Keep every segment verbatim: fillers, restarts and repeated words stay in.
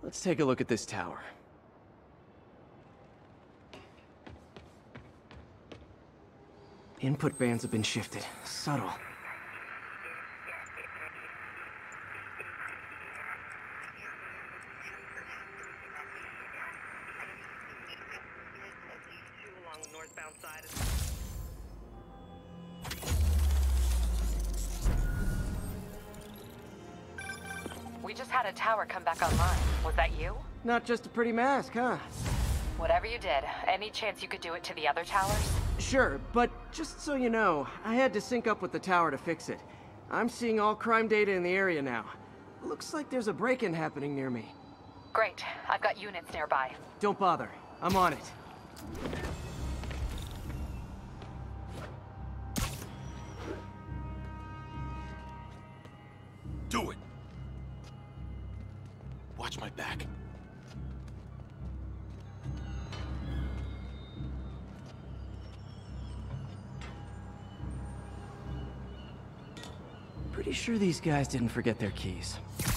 Let's take a look at this tower. Input bands have been shifted. Subtle. We just had a tower come back online. Was that you? Not just a pretty mask, huh? Whatever you did, any chance you could do it to the other towers? Sure, but just so you know, I had to sync up with the tower to fix it. I'm seeing all crime data in the area now. Looks like there's a break-in happening near me. Great. I've got units nearby. Don't bother. I'm on it. Do it! Watch my back. Pretty sure these guys didn't forget their keys.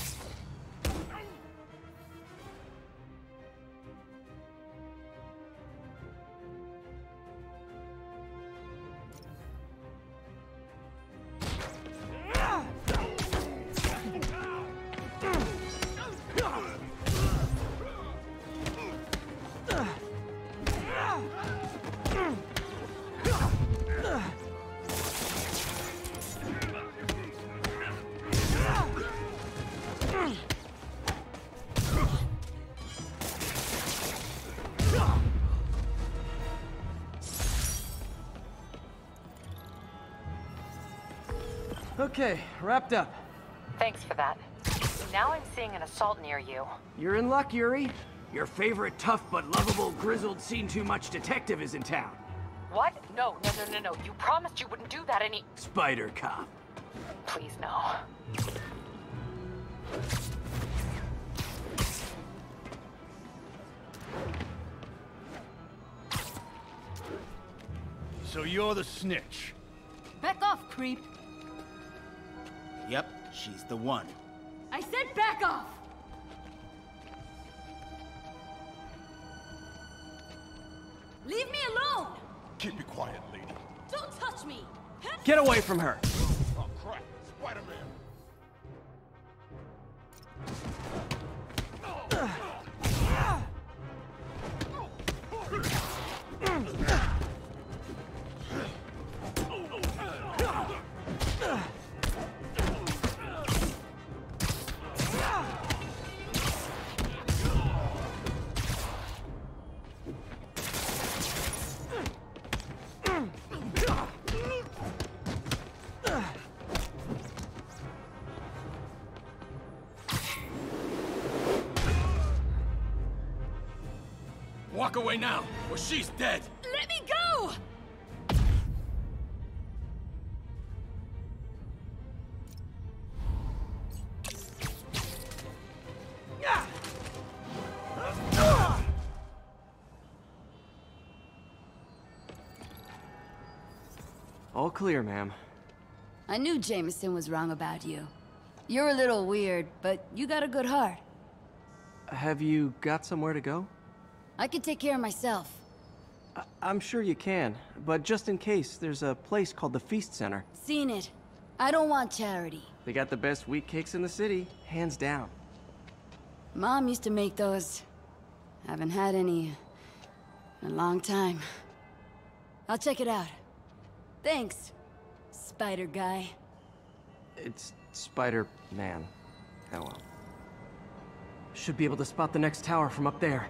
Okay, wrapped up. Thanks for that. Now I'm seeing an assault near you. You're in luck, Yuri. Your favorite tough but lovable, grizzled, seen-too-much detective is in town. What? No, no, no, no, no. You promised you wouldn't do that any- Spider Cop. Please, no. So you're the snitch. Back off, creep. Yep, she's the one. I said back off! Leave me alone! Keep it quiet, lady. Don't touch me! Get away from her! Oh, crap. Spider-Man. Walk away now, or she's dead! Let me go! All clear, ma'am. I knew Jameson was wrong about you. You're a little weird, but you got a good heart. Have you got somewhere to go? I can take care of myself. I I'm sure you can, but just in case, there's a place called the Feast Center. Seen it. I don't want charity. They got the best wheat cakes in the city, hands down. Mom used to make those. Haven't had any in a long time. I'll check it out. Thanks, Spider Guy. It's Spider-Man. Oh well. Should be able to spot the next tower from up there.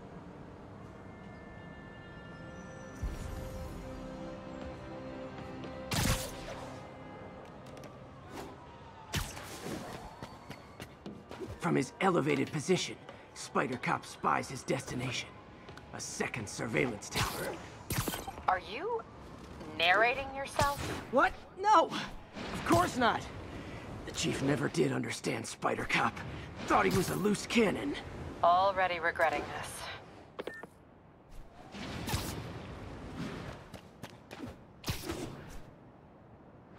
From his elevated position, Spider Cop spies his destination. A second surveillance tower. Are you narrating yourself? What? No! Of course not! The Chief never did understand Spider Cop. Thought he was a loose cannon. Already regretting this.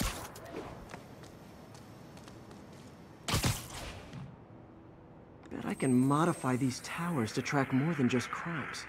Bet I can modify these towers to track more than just crimes.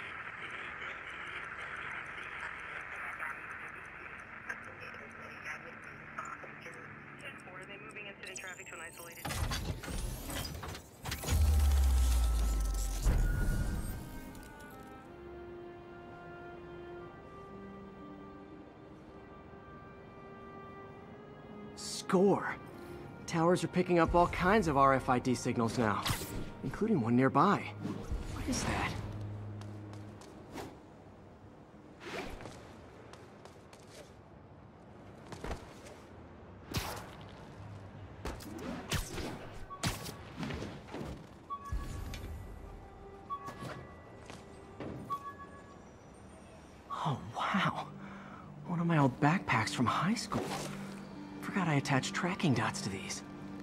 Score. Towers are picking up all kinds of R F I D signals now, including one nearby. What is that? Oh, wow. One of my old backpacks from high school. Forgot I attached tracking dots to these.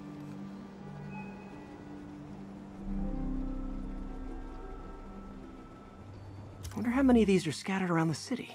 Wonder how many of these are scattered around the city.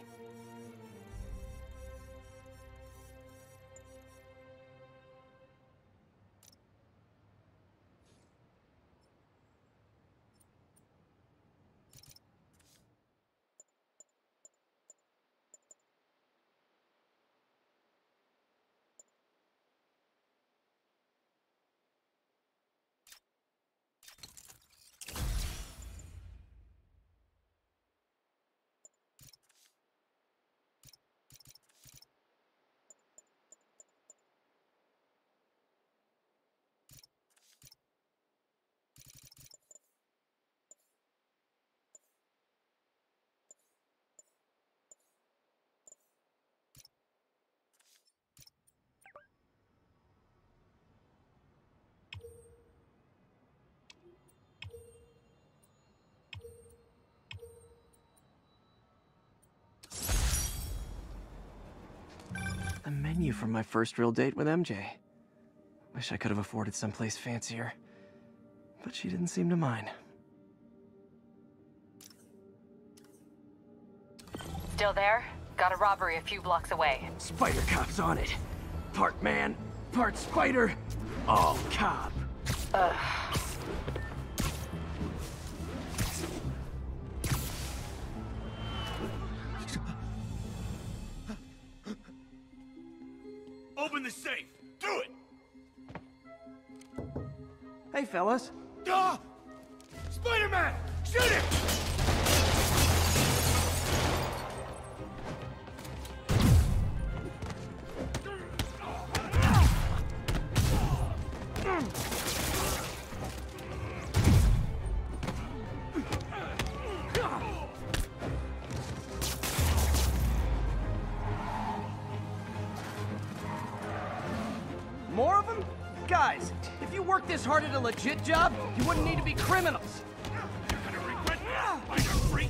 The menu from my first real date with M J. Wish I could have afforded someplace fancier, but she didn't seem to mind. Still there? Got a robbery a few blocks away. Spider Cop's on it. Part man, part spider, all cop. Ugh. Open the safe! Do it! Hey, fellas. Ah! Spider-Man! Shoot him! More of them? Guys, if you worked this hard at a legit job, you wouldn't need to be criminals. You're gonna regret this, spider freak!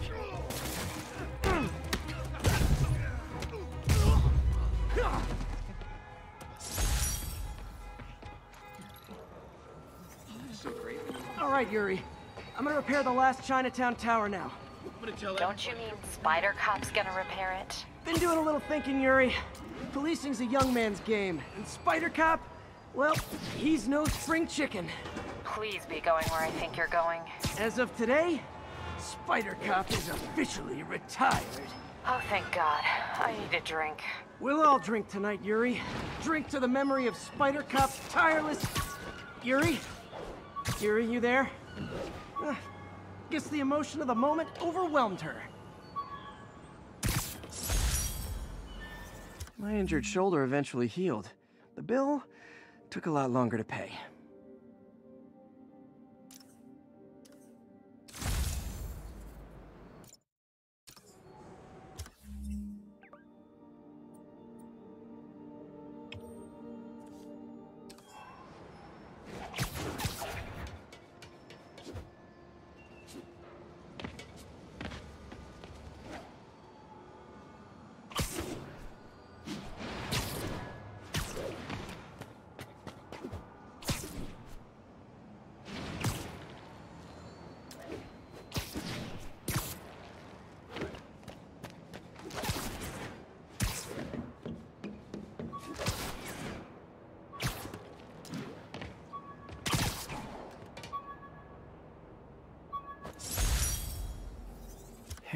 All right, Yuri. I'm gonna repair the last Chinatown tower now. I'm gonna tell Don't you mean Spider Cop's gonna repair it? Been doing a little thinking, Yuri. Policing's a young man's game, and Spider Cop, well, he's no spring chicken. Please be going where I think you're going. As of today, Spider Cop is officially retired. Oh, thank God. I need a drink. We'll all drink tonight, Yuri. Drink to the memory of Spider Cop's tireless... Yuri? Yuri, you there? Uh, guess the emotion of the moment overwhelmed her. My injured shoulder eventually healed. The bill took a lot longer to pay.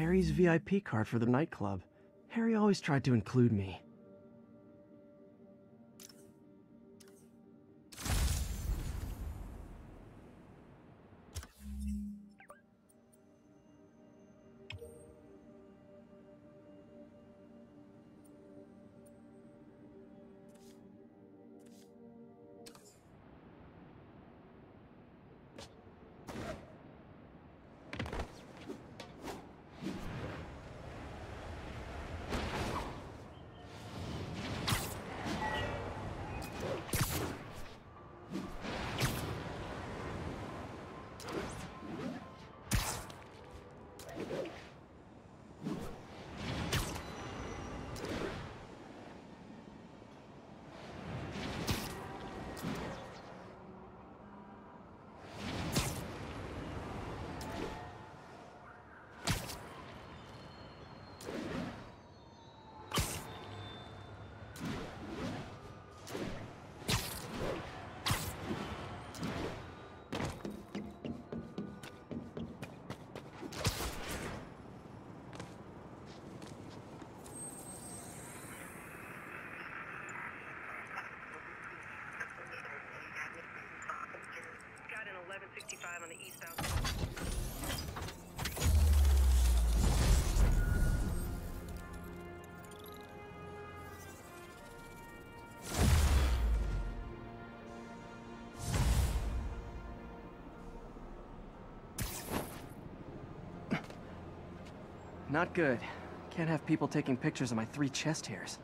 Harry's V I P card for the nightclub. Harry always tried to include me. eleven sixty-five on the eastbound. Not good. Can't have people taking pictures of my three chest hairs.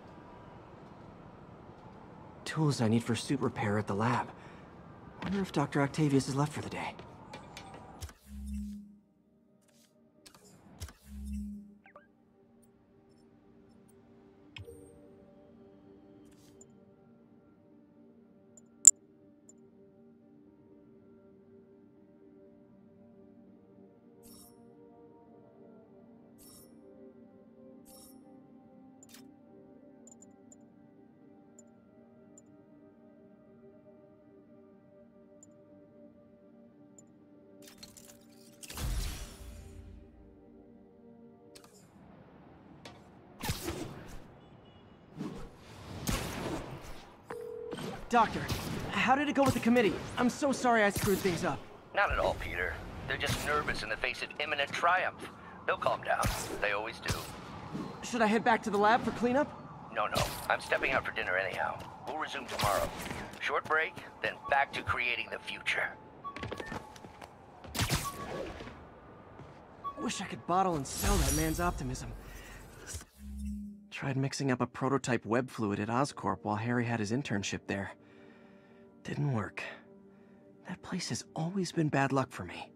Tools I need for suit repair at the lab. Wonder if Doctor Octavius is left for the day. Doctor, how did it go with the committee? I'm so sorry I screwed things up. Not at all, Peter. They're just nervous in the face of imminent triumph. They'll calm down. They always do. Should I head back to the lab for cleanup? No, no. I'm stepping out for dinner anyhow. We'll resume tomorrow. Short break, then back to creating the future. Wish I could bottle and sell that man's optimism. Tried mixing up a prototype web fluid at Oscorp while Harry had his internship there. Didn't work. That place has always been bad luck for me.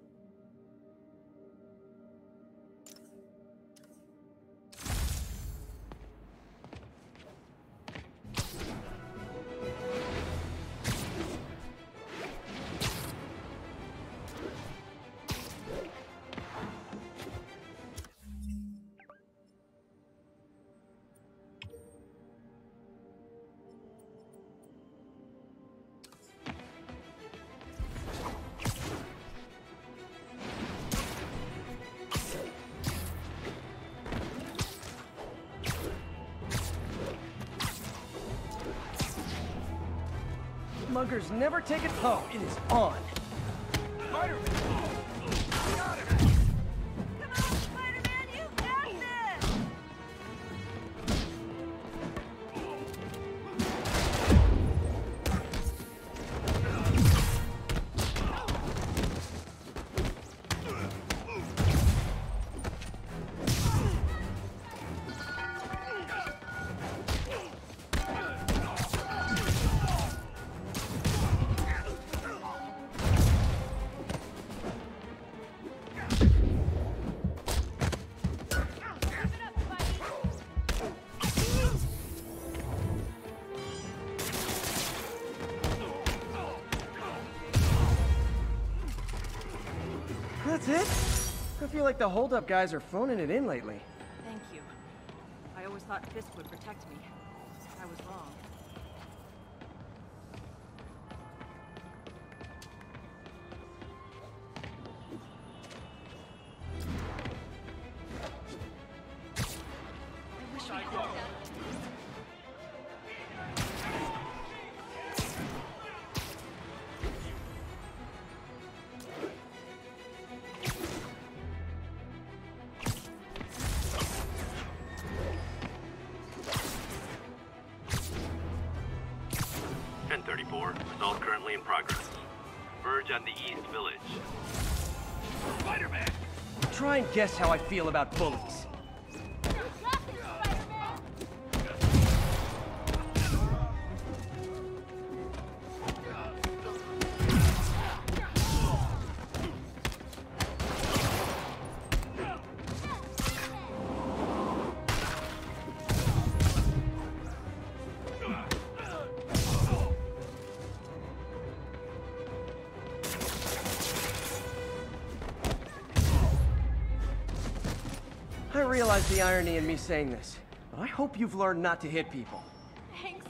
Muggers never take it. Oh, it is on. Spider-Man! Got him! Come on, Spider-Man, you got this! That's it? I feel like the hold-up guys are phoning it in lately. Thank you. I always thought Fisk would protect me. I was wrong. thirty-four. Assault currently in progress. Verge on the East Village. Spider-Man! Try and guess how I feel about bullies. I realize the irony in me saying this, but I hope you've learned not to hit people. Thanks.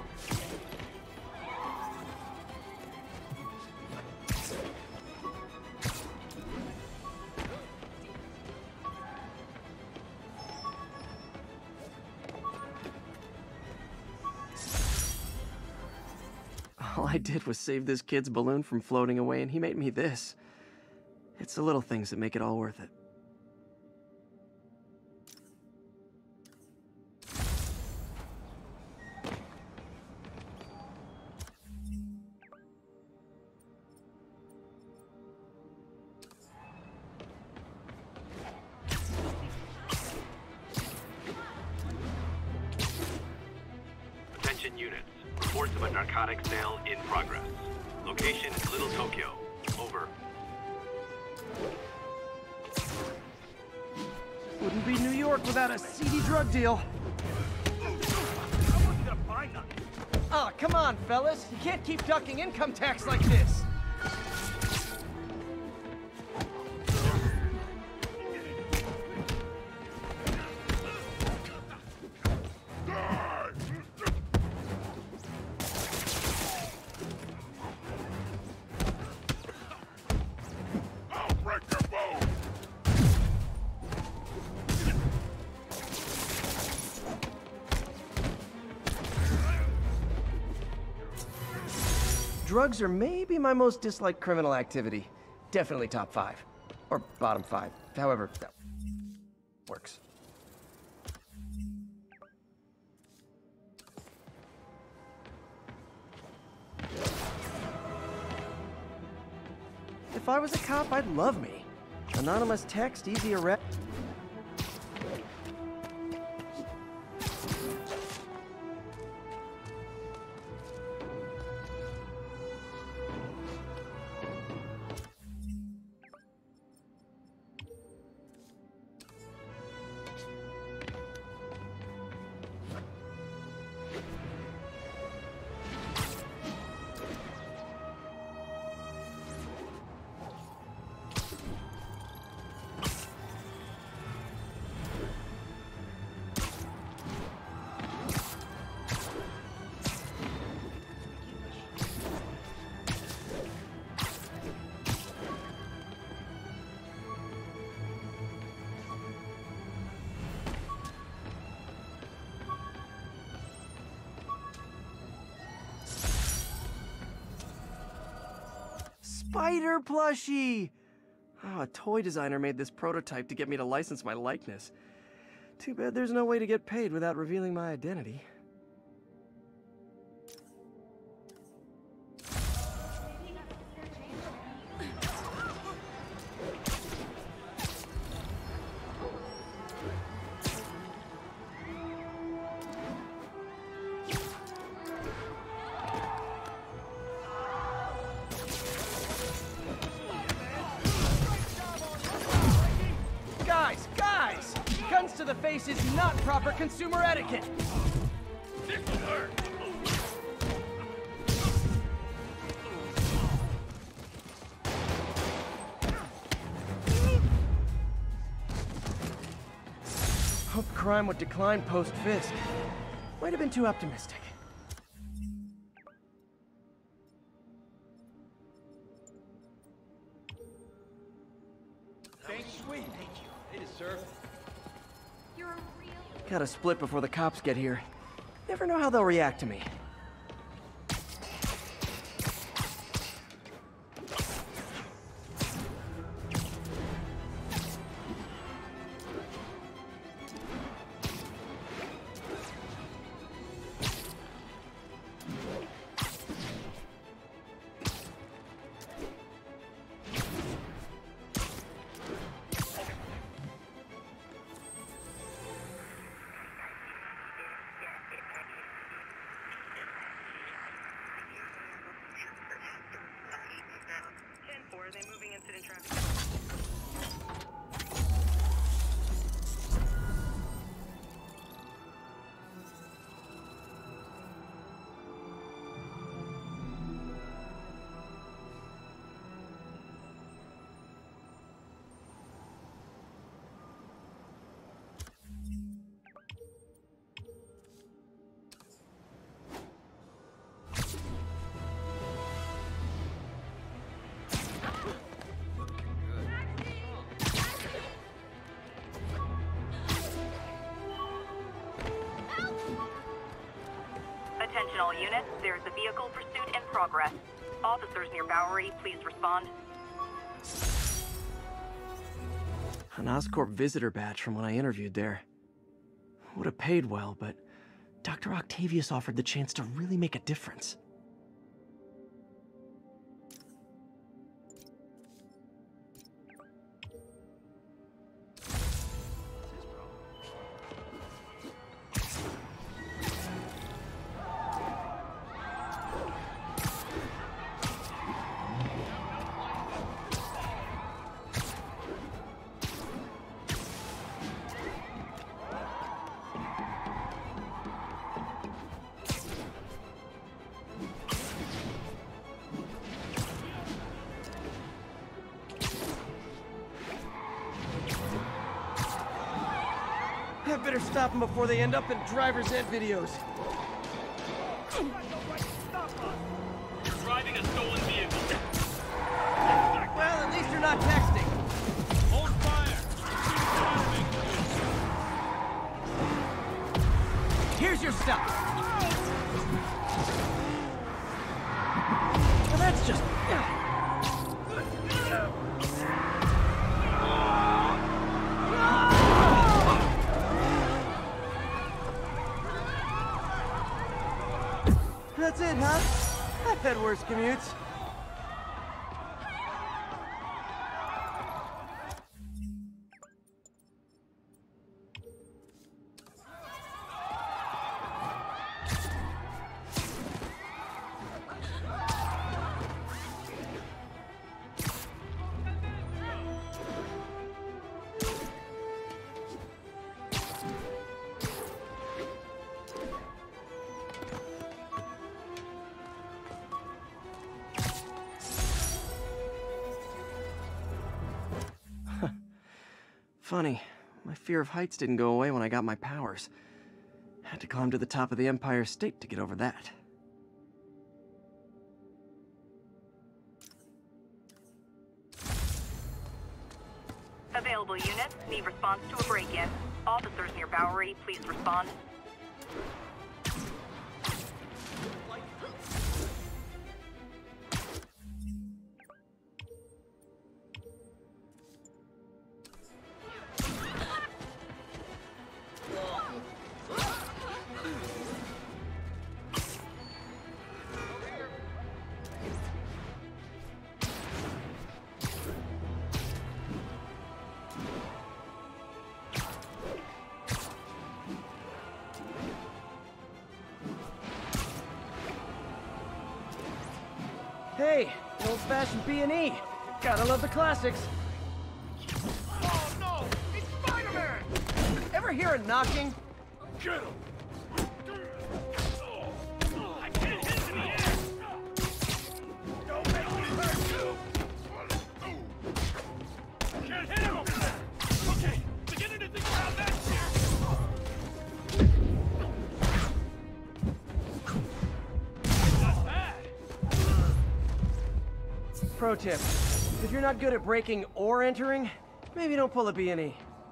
All I did was save this kid's balloon from floating away, and he made me this. It's the little things that make it all worth it. Attention units. Reports of a narcotic sale in progress. Location is Little Tokyo. Over. Wouldn't be New York without a seedy drug deal. I wasn't gonna buy nothing. Ah, come on, fellas. You can't keep ducking income tax like this. I'll break your bone! Drugs are maybe my most disliked criminal activity. Definitely top five. Or bottom five. However, that works. If I was a cop, I'd love me. Anonymous text, easy arrest. Spider plushie! Oh, a toy designer made this prototype to get me to license my likeness. Too bad there's no way to get paid without revealing my identity. Guys, guys! Guns to the face is not proper consumer etiquette! This will hurt! Hope crime would decline post-Fisk. Might have been too optimistic. Thank you. Sweet. Thank you. It is, sir. You're a real... Gotta split before the cops get here. Never know how they'll react to me. Attention all units, there's a vehicle pursuit in progress. Officers near Bowery, please respond. An Oscorp visitor badge from when I interviewed there. Would have paid well, but Doctor Octavius offered the chance to really make a difference. I better stop them before they end up in driver's ed videos. You're driving a stolen vehicle. Well, at least you're not texting. Hold fire! Here's your stuff. Well, that's just... That's it, huh? I've had worse commutes. Funny, my fear of heights didn't go away when I got my powers. Had to climb to the top of the Empire State to get over that. Available units need response to a break-in. Officers near Bowery, please respond. Hey, old-fashioned B and E. Gotta love the classics. Oh no! It's Spider-Man! Ever hear a knocking? Get him! I can't hit him in the air! Don't make me hurt you! Can't hit him! Okay, beginning to think about that shit! Not bad! Pro tip, if you're not good at breaking or entering, maybe don't pull a B and E.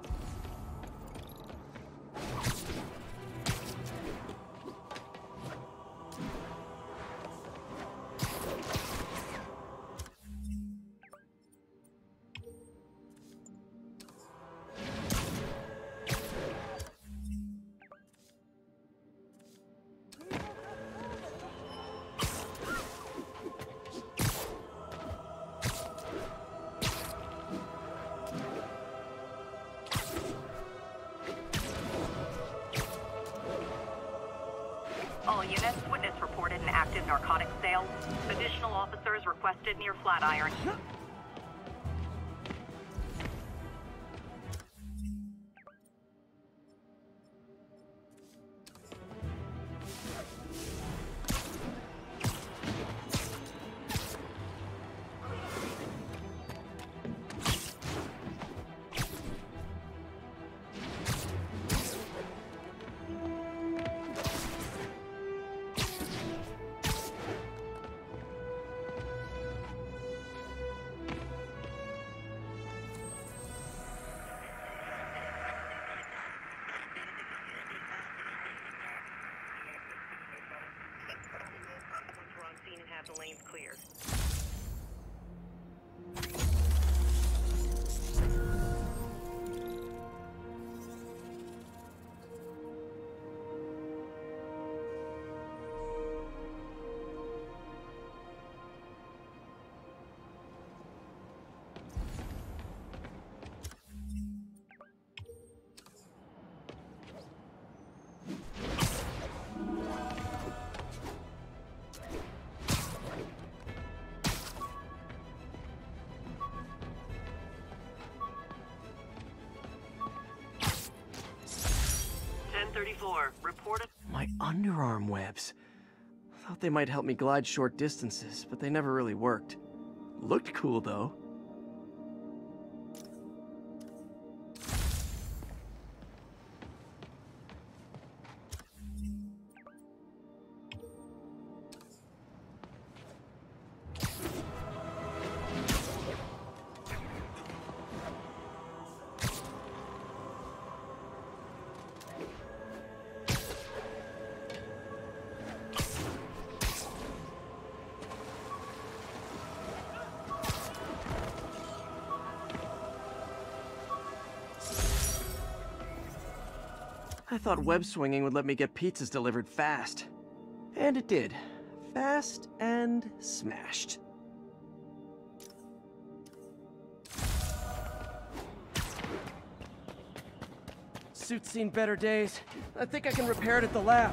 All units, witness reported an active narcotics sale. Additional officers requested near Flatiron. have the lanes cleared. ten thirty-four, reported. My underarm webs. Thought they might help me glide short distances, but they never really worked. Looked cool, though. I thought web swinging would let me get pizzas delivered fast. And it did. Fast and smashed. Suit's seen better days. I think I can repair it at the lab.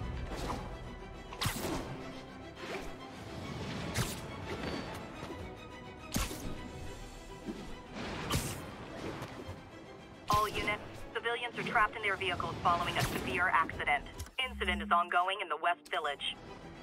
All units, civilians are trapped in their vehicles following a severe accident. Incident is ongoing in the West Village.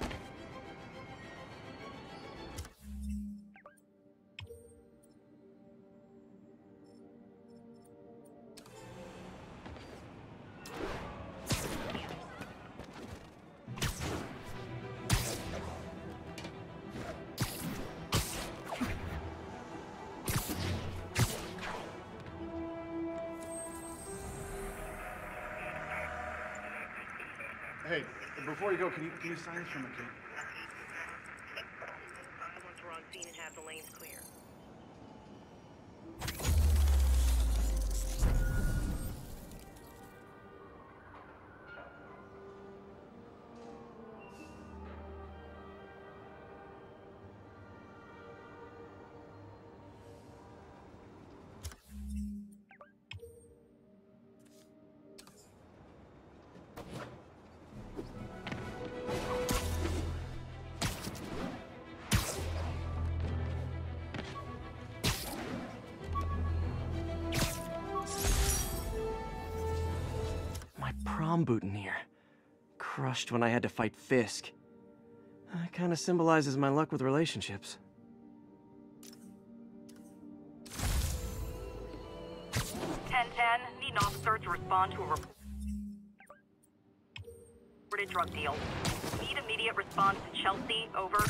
Hey, before you go, can you, can you sign this for my kid? Once we're on scene and have the lanes clear. Prom boutonniere. Crushed when I had to fight Fisk. That kind of symbolizes my luck with relationships. ten ten, need an officer to respond to a reported drug deal. Need immediate response to Chelsea, over.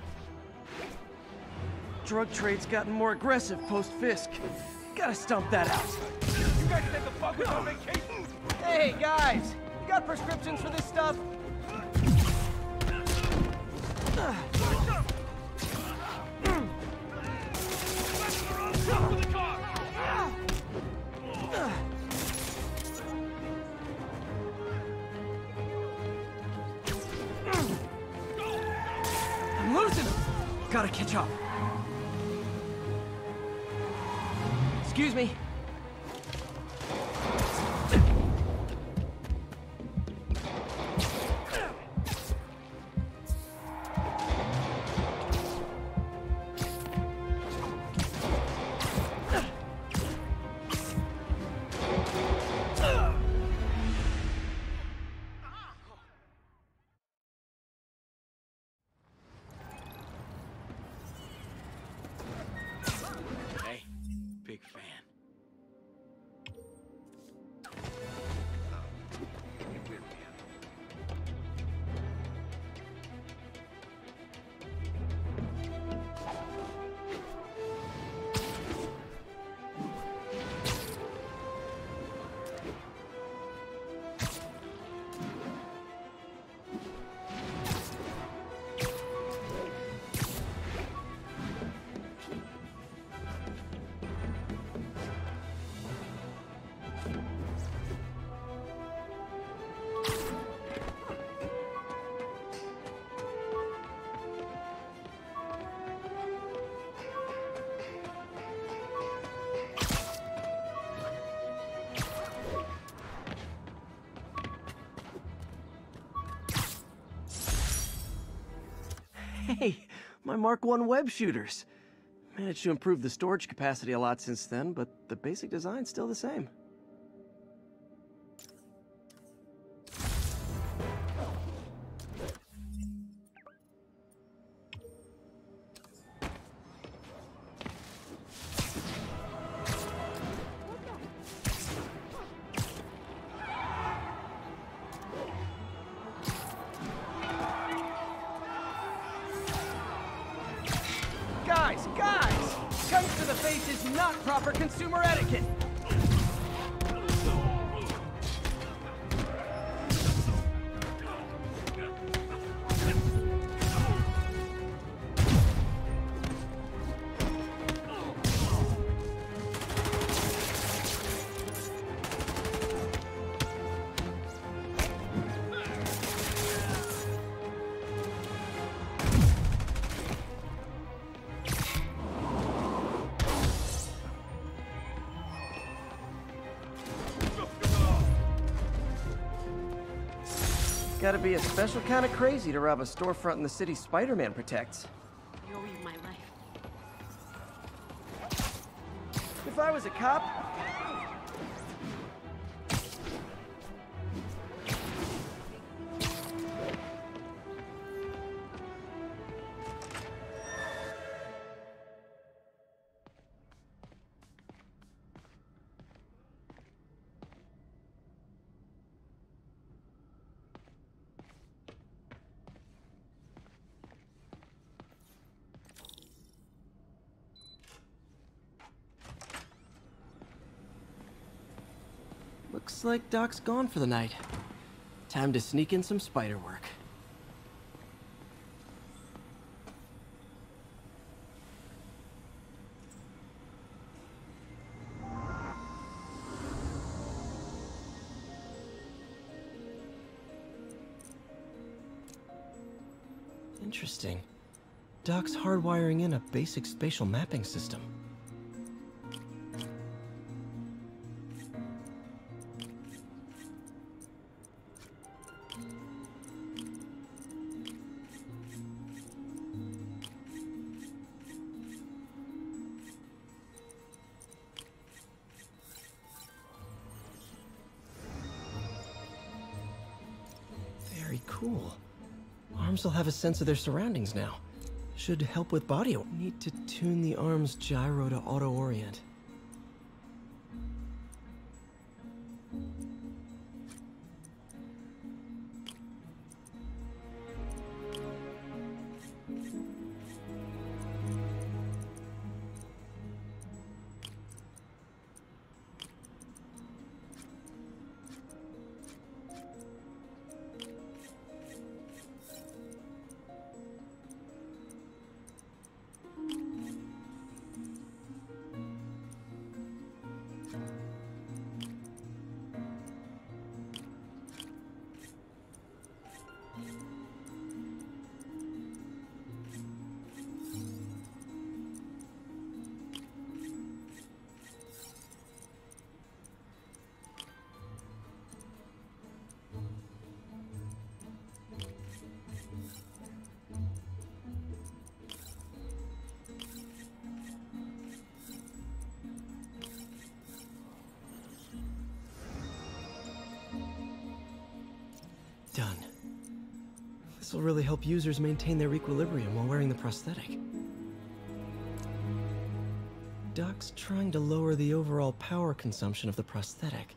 Drug trade's gotten more aggressive post-Fisk. Gotta stump that out. You guys said the fuck was on vacation? Hey, guys! You got prescriptions for this stuff? Jump to the car! I'm losing him! Gotta catch up. Excuse me. Hey, big fan. Hey, my Mark one web shooters. Managed to improve the storage capacity a lot since then, but the basic design's still the same. Guys, guys! Guns to the face is not proper consumer etiquette! Gotta be a special kind of crazy to rob a storefront in the city Spider-Man protects. You're my life. If I was a cop... Looks like Doc's gone for the night. Time to sneak in some spider work. Interesting. Doc's hardwiring in a basic spatial mapping system. Very cool. Arms will have a sense of their surroundings now. Should help with body. Need to tune the arm's gyro to auto-orient. Done. This will really help users maintain their equilibrium while wearing the prosthetic. Doc's trying to lower the overall power consumption of the prosthetic.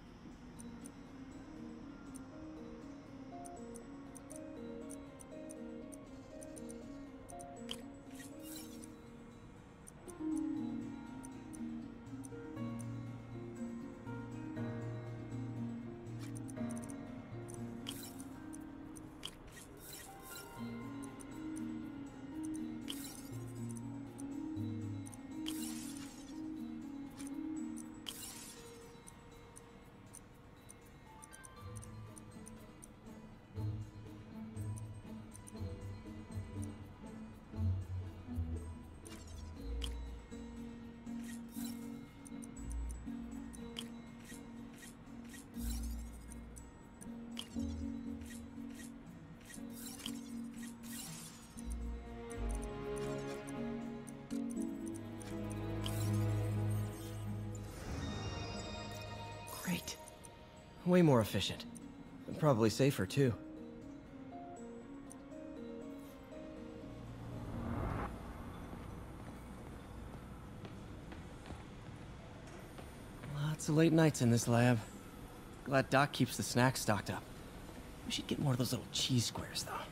Way more efficient. And probably safer, too. Lots of late nights in this lab. Glad Doc keeps the snacks stocked up. We should get more of those little cheese squares, though.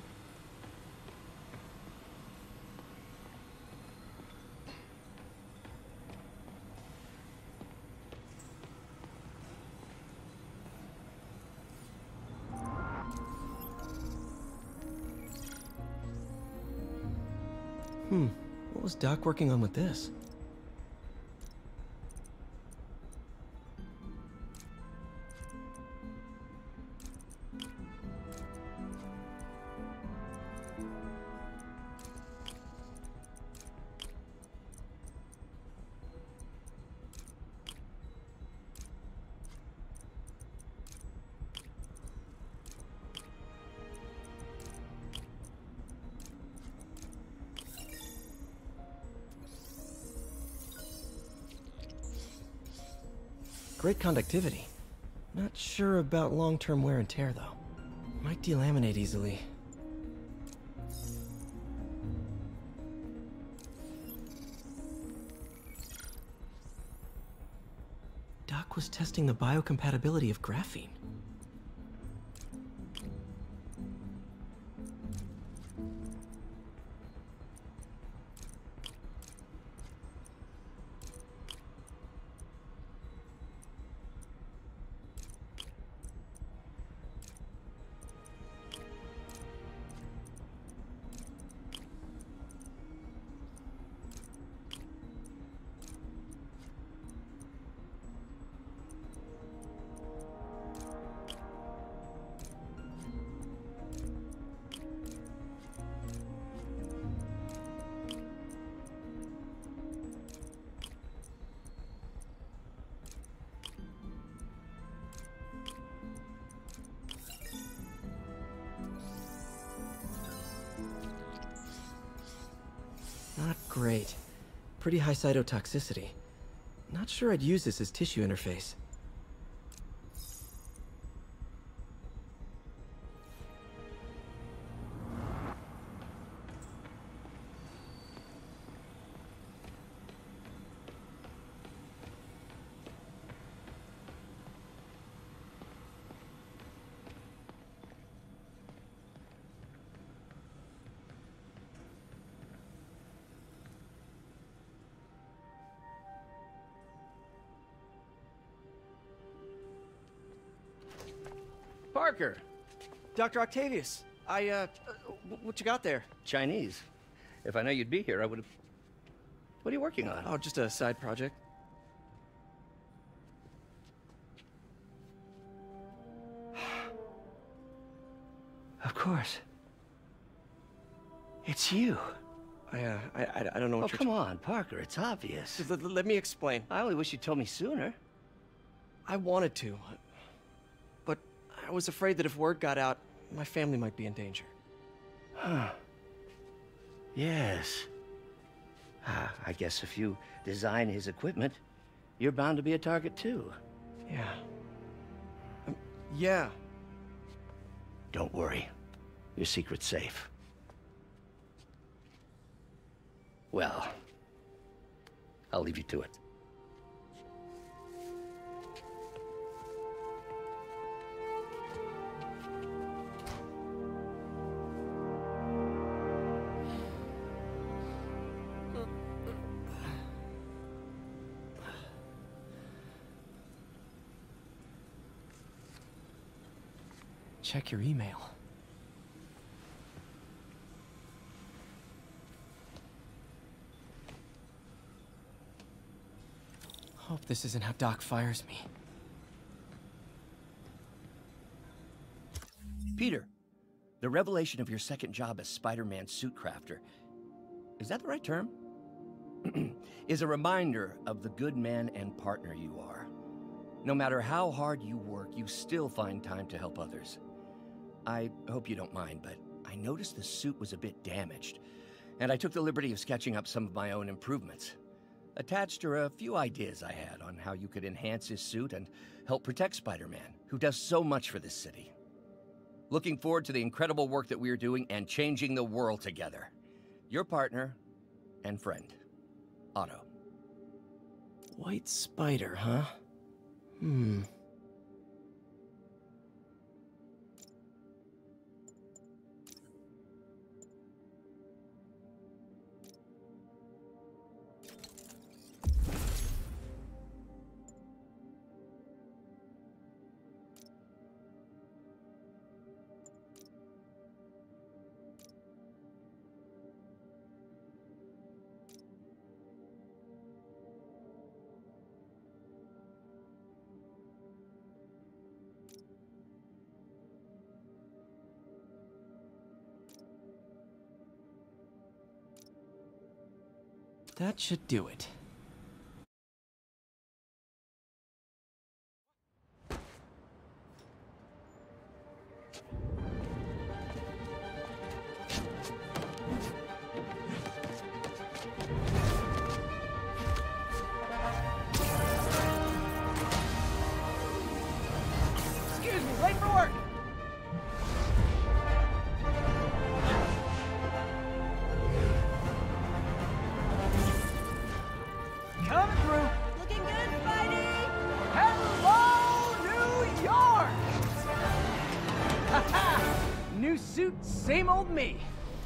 Hmm, what was Doc working on with this? Great conductivity. Not sure about long-term wear and tear, though. Might delaminate easily. Doc was testing the biocompatibility of graphene. Not great. Pretty high cytotoxicity. Not sure I'd use this as tissue interface. Parker! Doctor Octavius, I, uh, what you got there? Chinese. If I know you'd be here, I would have... What are you working on? Oh, just a side project. Of course. It's you. I, uh, I, I, I don't know Oh, what you're... come on, Parker, it's obvious. Just let, let me explain. I only wish you told me sooner. I wanted to, but I was afraid that if word got out, my family might be in danger. Huh. Yes. Ah, I guess if you design his equipment, you're bound to be a target too. Yeah. Um, yeah. Don't worry. Your secret's safe. Well, I'll leave you to it. Check your email. Hope this isn't how Doc fires me. Peter, the revelation of your second job as Spider-Man suit crafter, is that the right term? Is a reminder of the good man and partner you are. No matter how hard you work, you still find time to help others. I hope you don't mind, but I noticed the suit was a bit damaged, and I took the liberty of sketching up some of my own improvements. Attached are a few ideas I had on how you could enhance his suit and help protect Spider-Man. who does so much for this city. Looking forward to the incredible work that we are doing and changing the world together. Your partner and friend, Otto. White spider, huh? Hmm. That should do it. Excuse me, late for work! Coming through. Looking good, Spidey! Hello, New York! Ha-ha! New suit, same old me.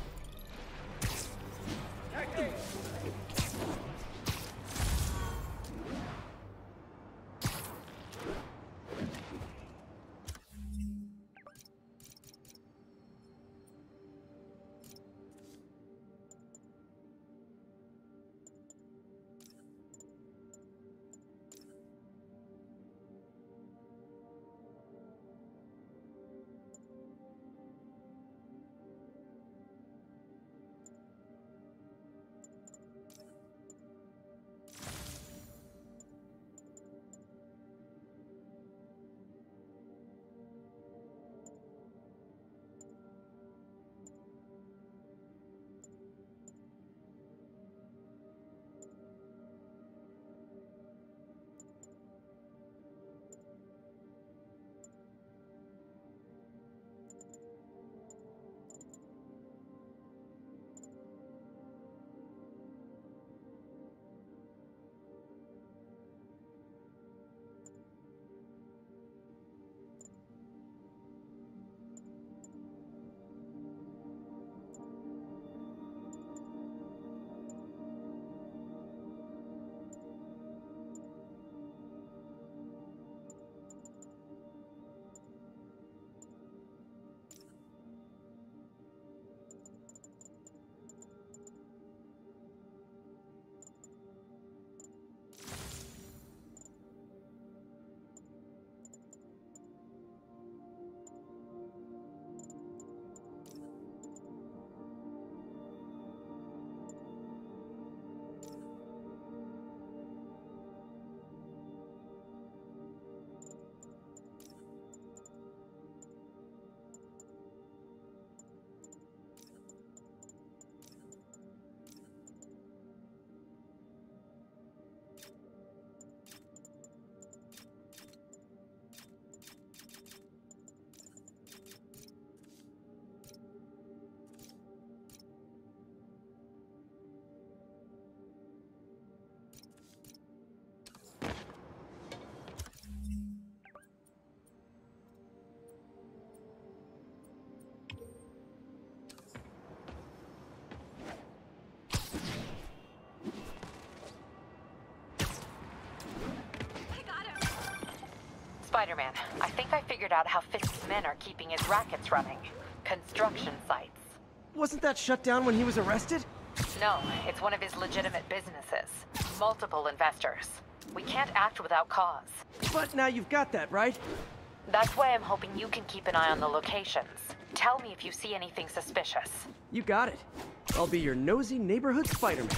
Spider-Man, I think I figured out how Fisk's men are keeping his rackets running. Construction sites. Wasn't that shut down when he was arrested? No, it's one of his legitimate businesses. Multiple investors. We can't act without cause. But now you've got that, right? That's why I'm hoping you can keep an eye on the locations. Tell me if you see anything suspicious. You got it. I'll be your nosy neighborhood Spider-Man.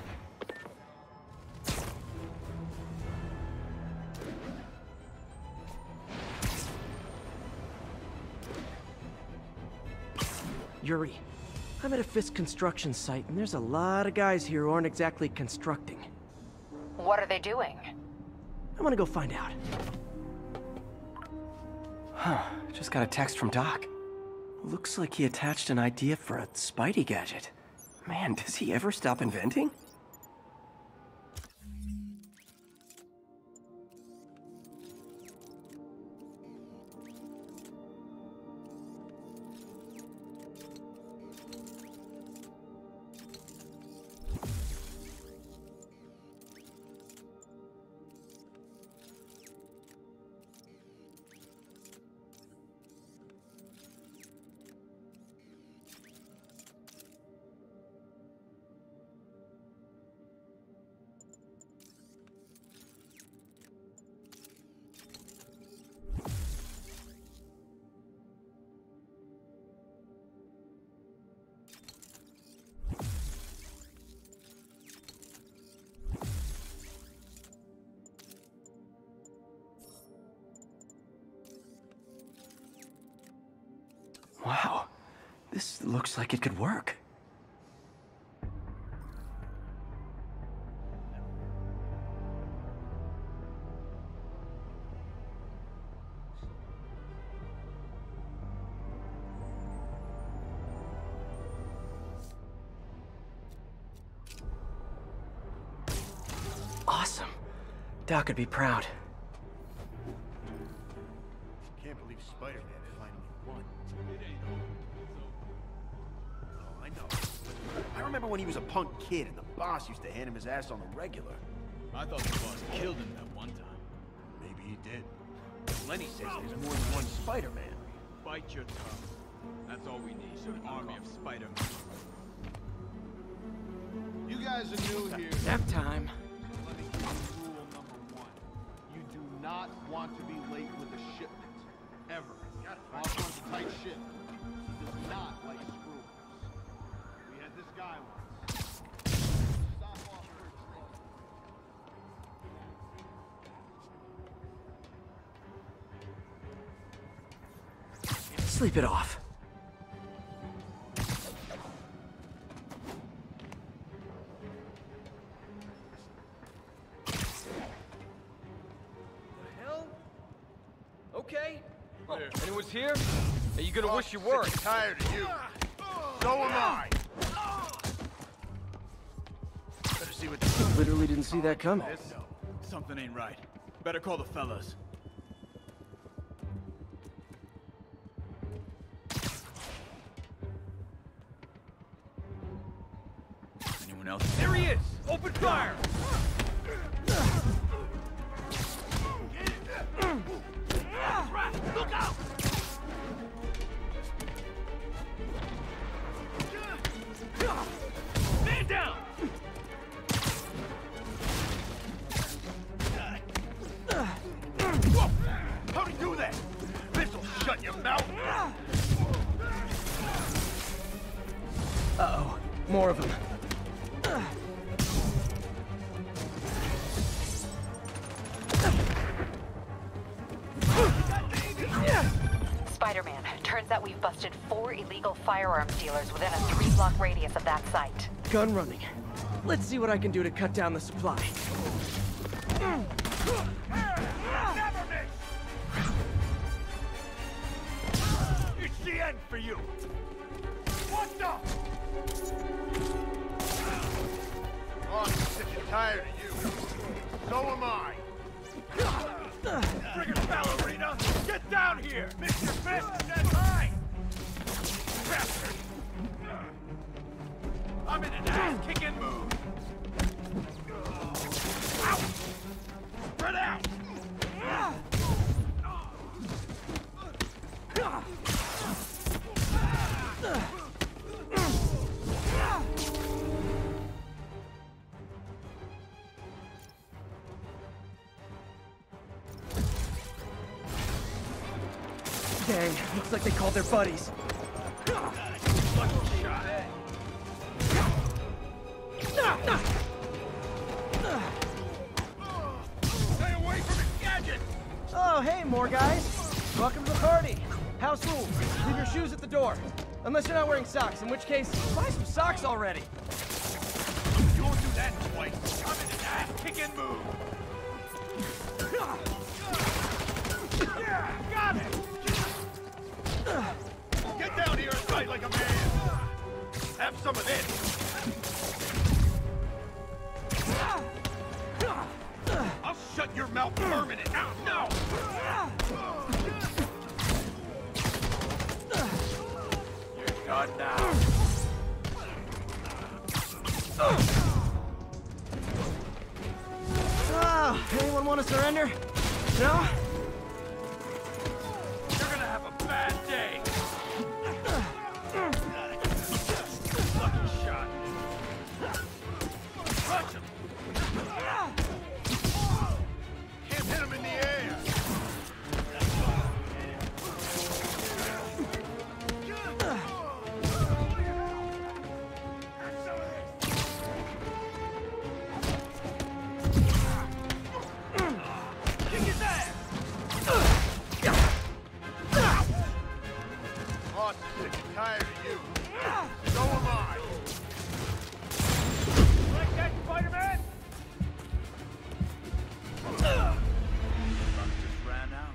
Yuri, I'm at a Fisk construction site, and there's a lot of guys here who aren't exactly constructing. What are they doing? I'm gonna go find out. Huh, just got a text from Doc. Looks like he attached an idea for a Spidey gadget. Man, does he ever stop inventing? Wow, this looks like it could work. Awesome. Doc would be proud. Can't believe Spider-Man finally won. Oh, I know. I remember when he was a punk kid and the boss used to hand him his ass on the regular. I thought the boss killed him that one time. Maybe he did. Lenny says there's more than one Spider-Man. Bite your tongue. That's all we need, an army of Spider-Man. You guys are new here. Nap time. Let me give you rule number one. You do not want to be late with a shipment. Ever. Boss runs a tight ship. He does not like screw-ups. We had this guy once. Stop off first. Sleep it off. Okay. Oh, anyone's here? Are you gonna wish you were? I'm tired of you. So am I. Better see what this Literally didn't see that coming. Something ain't right. Better call the fellas. Anyone else? There he is! Open fire! Look out! Man down! Whoa! How'd he do that? This'll shut your mouth! Uh-oh, more of them. Spider-Man, turns out we've busted four illegal firearms dealers within a three-block radius of that site. Gun running. Let's see what I can do to cut down the supply. Never miss! It's the end for you! What the? Oh, I'm sick and tired of you. So am I. Friggin' ballerina! Get down here! Mister Fist, that's mine! Bastard! I'm in an ass-kicking mood! Out! Spread out! Dang, looks like they called their buddies. Stay away from his gadget! Oh, hey, more guys. Welcome to the party. House rules. Leave your shoes at the door. Unless you're not wearing socks, in which case, buy some socks already. You won't do that twice. I'm in an ass-kicking mood. Yeah, got it! Get down here and fight like a man! Have some of this! I'll shut your mouth permanent! Now, no! You're done now. Oh, anyone want to surrender? No? You're gonna have a bad day. Lucky shot. Touch him. Can't hit him in the air. Kick his ass. Boss is sick and tired of you. So am I. Like that, Spider-Man? Just ran out.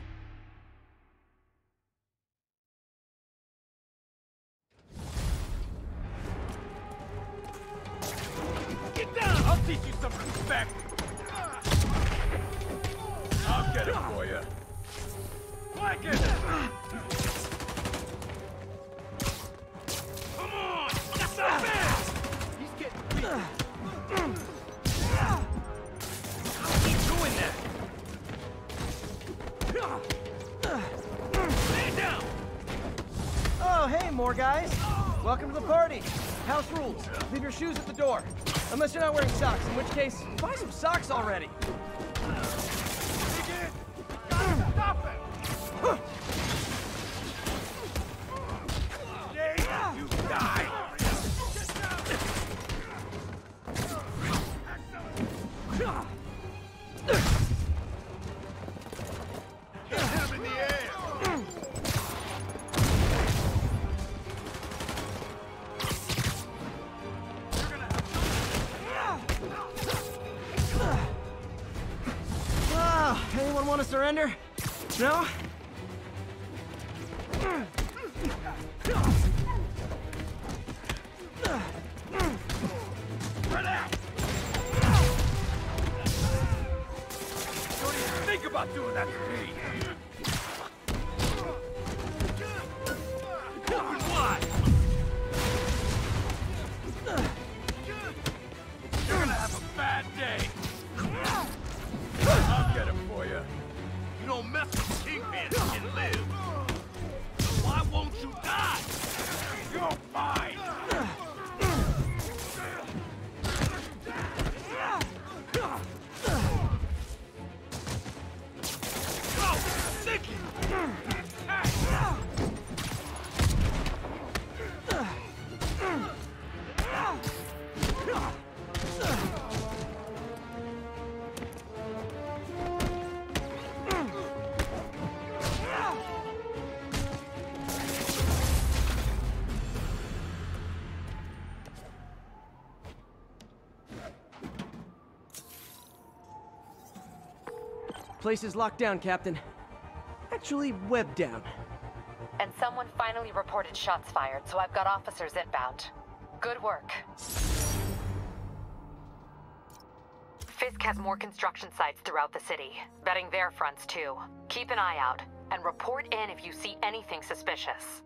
Get down! I'll teach you some respect. I'll get it for you. Like it! Come on! That's not bad! He's getting weak. Keep doing that. Lay down! Oh, hey, more guys. Welcome to the party. House rules. Leave your shoes at the door. Unless you're not wearing socks, in which case, buy some socks already. Dig in! Gotta stop it! Jay, you die! Hit him in the air! You're gonna have Wow, anyone want to surrender? No? Spread out! Don't even think about doing that to me! Open wide! You're gonna have a bad day! I'll get him for you. You don't mess with Kingpin and live. Why won't you die? You're mine! Go! Sticky! Place is locked down, Captain. Actually, webbed down. And someone finally reported shots fired, so I've got officers inbound. Good work. Fisk has more construction sites throughout the city, vetting their fronts too. Keep an eye out, and report in if you see anything suspicious.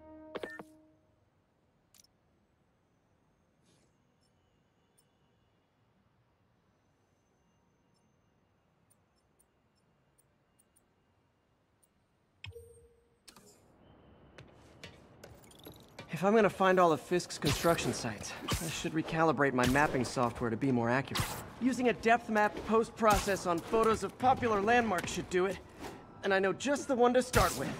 If I'm gonna find all of Fisk's construction sites, I should recalibrate my mapping software to be more accurate. Using a depth-mapped post-process on photos of popular landmarks should do it, and I know just the one to start with.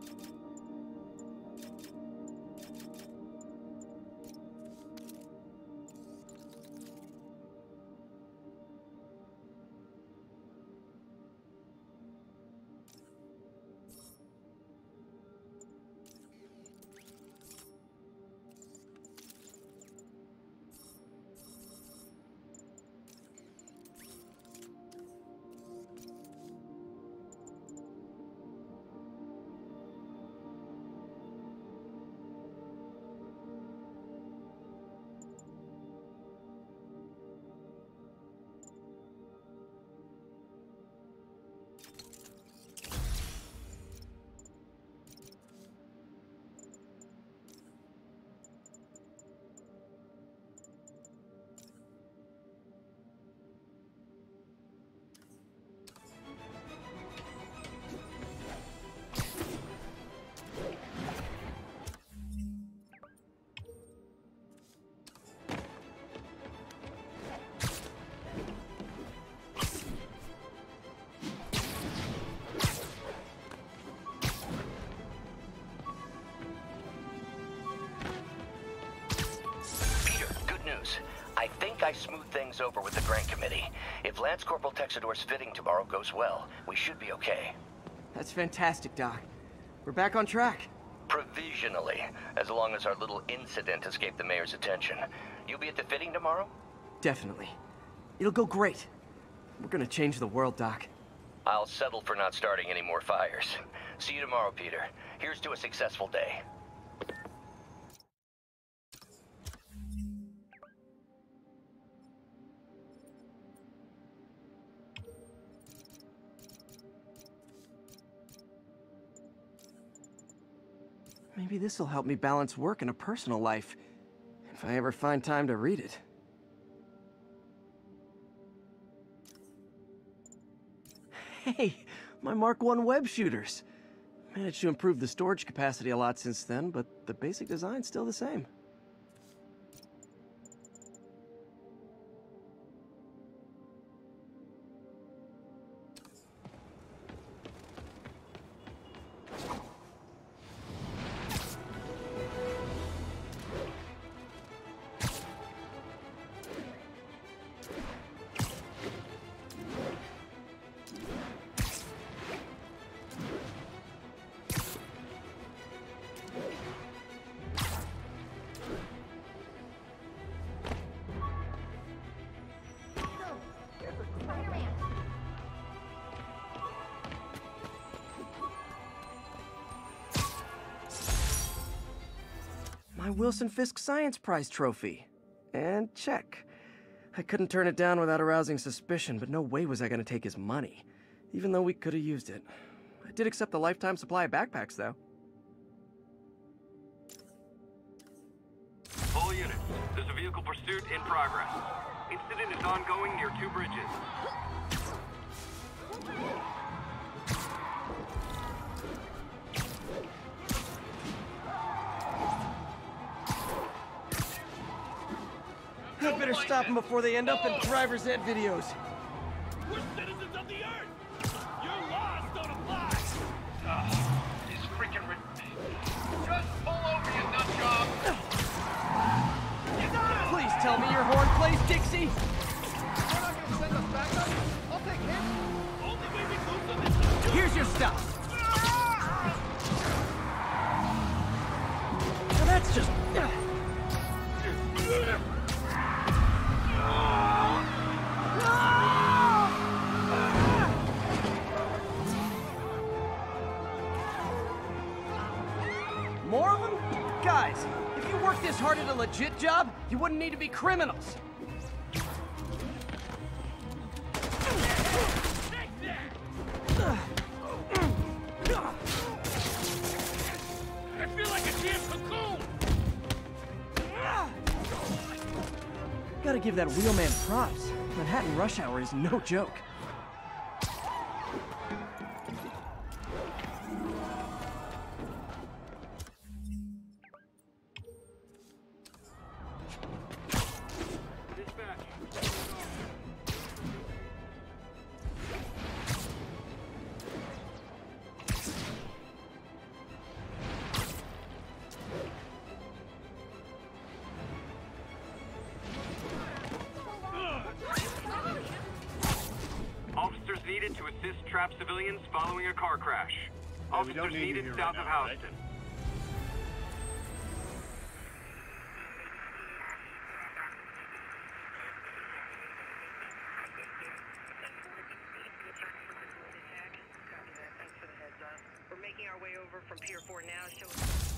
I think I smoothed things over with the grant committee. If Lance Corporal Texador's fitting tomorrow goes well, we should be okay. That's fantastic, Doc. We're back on track. Provisionally, as long as our little incident escaped the mayor's attention. You'll be at the fitting tomorrow? Definitely. It'll go great. We're gonna change the world, Doc. I'll settle for not starting any more fires. See you tomorrow, Peter. Here's to a successful day. Maybe this'll help me balance work and a personal life, if I ever find time to read it. Hey, my Mark one web shooters. Managed to improve the storage capacity a lot since then, but the basic design's still the same. My Wilson Fisk Science Prize trophy. And check. I couldn't turn it down without arousing suspicion, but no way was I going to take his money, even though we could have used it. I did accept a lifetime supply of backpacks, though. All units, there's a vehicle pursuit in progress. Incident is ongoing near two bridges. I better stop them before they end up in driver's ed videos. We're citizens of the Earth! Your laws don't apply! Oh, this freaking... Just pull over, you nut job! Please tell me your horn plays, Dixie! You're not gonna send us back up? I'll take him! Only way we lose them is to do. Here's your stuff! Now that's just... More of them? Guys, if you worked this hard at a legit job, you wouldn't need to be criminals. I feel like a damn cocoon! Gotta give that wheelman props. Manhattan rush hour is no joke. trapped civilians following a car crash. Yeah, we don't Officers need you needed here south right of now, right? Houston. We're making our way over from Pier four now. Show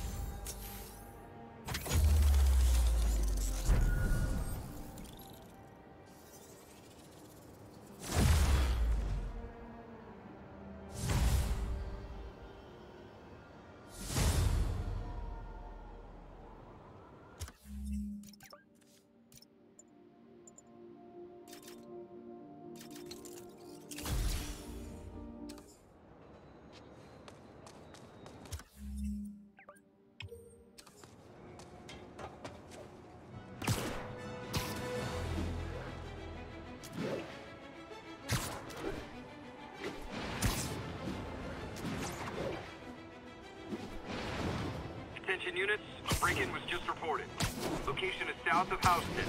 Attention units, a break-in was just reported. Location is south of Houston.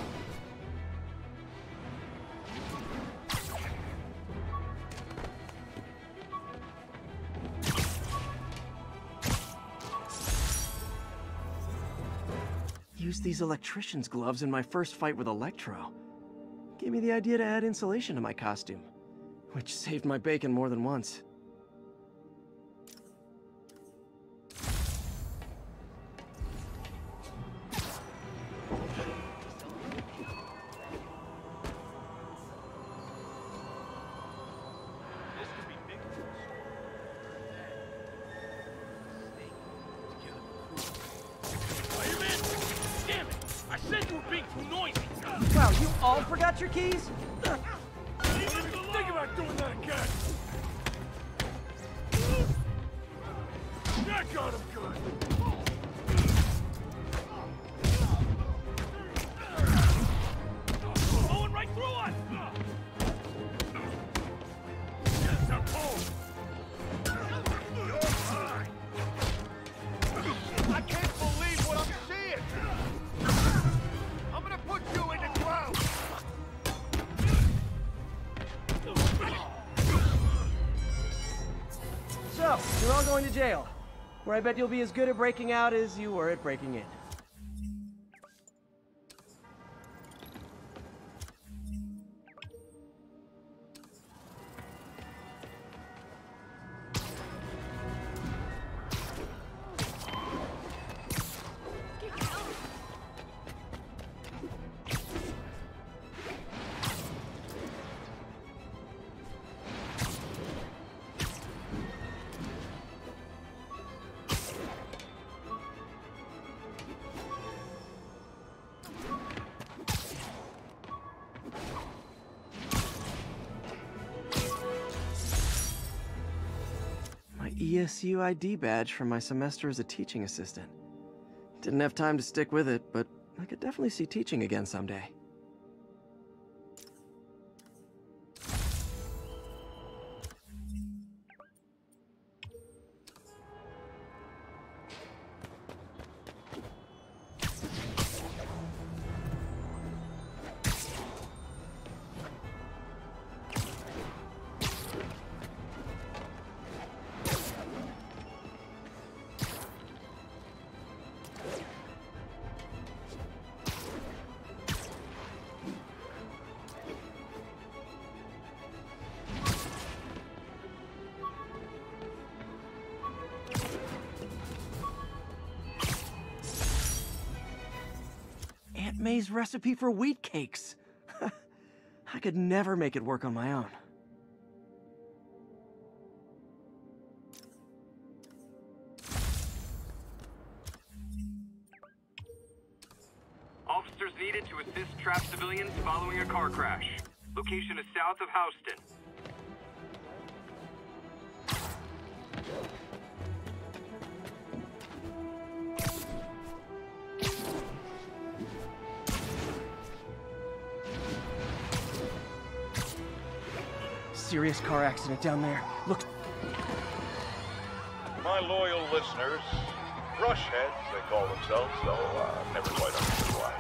Used these electrician's gloves in my first fight with Electro. Gave me the idea to add insulation to my costume, which saved my bacon more than once. Wow, you all forgot your keys? Think about doing that again! That got him good! Going right through us! Yes, I'm home! You're fine! I can't believe what I'm seeing! I'm gonna put you in the ground! So, you're all going to jail, where I bet you'll be as good at breaking out as you were at breaking in. E S U I D badge from my semester as a teaching assistant. Didn't have time to stick with it, but I could definitely see teaching again someday. Aunt May's recipe for wheat cakes. I could never make it work on my own. Officers needed to assist trapped civilians following a car crash. Location is south of Houston. Serious car accident down there. Look. My loyal listeners, brushheads they call themselves, though uh, never quite understood why.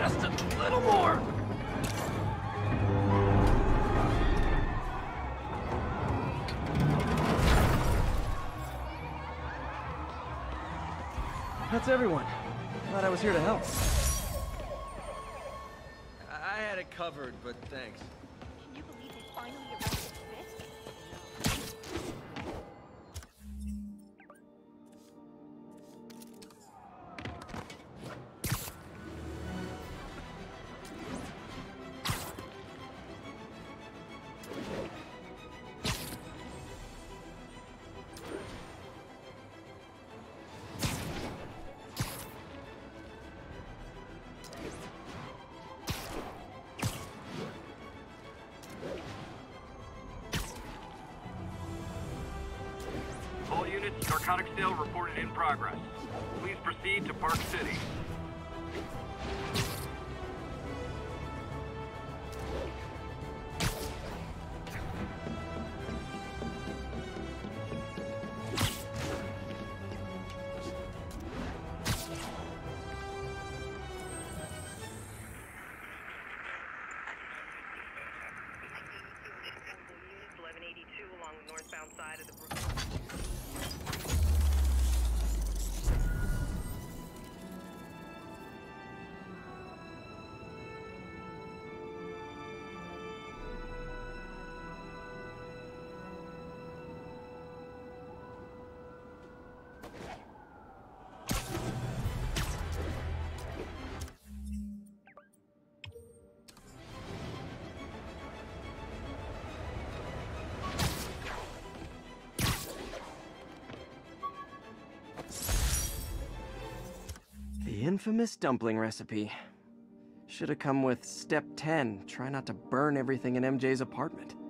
Just a little more. That's everyone. Glad I was here to help. I had it covered, but thanks. Can you believe they finally arrested Fisk? All units, narcotic sale reported in progress. Please proceed to Park City. eleven eighty-two along the northbound side of the Brook. The infamous dumpling recipe. Should have come with step ten. Try not to burn everything in M J's apartment.